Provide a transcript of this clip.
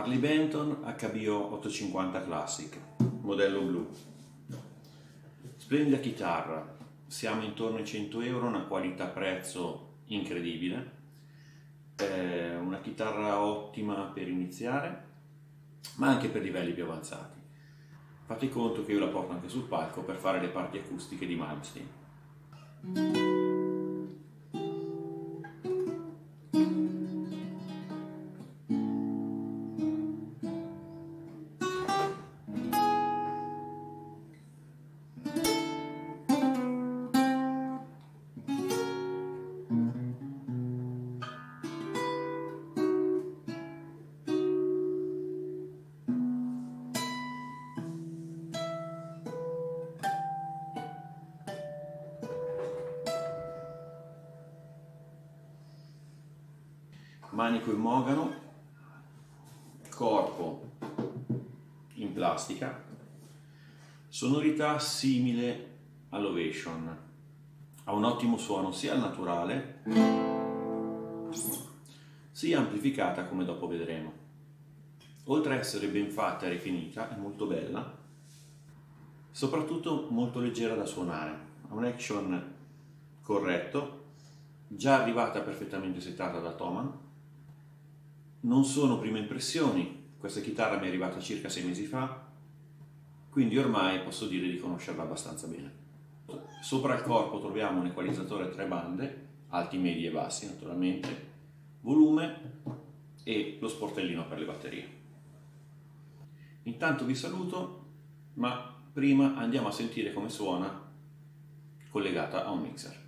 Harley Benton HBO 850 Classic, modello blu. Splendida chitarra, siamo intorno ai 100 euro, una qualità prezzo incredibile, una chitarra ottima per iniziare, ma anche per livelli più avanzati. Fate conto che io la porto anche sul palco per fare le parti acustiche di Malmsteen. Manico in mogano, corpo in plastica, sonorità simile all'Ovation, ha un ottimo suono sia al naturale sia amplificata, come dopo vedremo. Oltre a essere ben fatta e rifinita, è molto bella, soprattutto molto leggera da suonare, ha un action corretto, già arrivata perfettamente settata da Thomann. Non sono prime impressioni, questa chitarra mi è arrivata circa 6 mesi fa, quindi ormai posso dire di conoscerla abbastanza bene. Sopra il corpo troviamo un equalizzatore a 3 bande, alti, medi e bassi naturalmente, volume e lo sportellino per le batterie. Intanto vi saluto, ma prima andiamo a sentire come suona collegata a un mixer.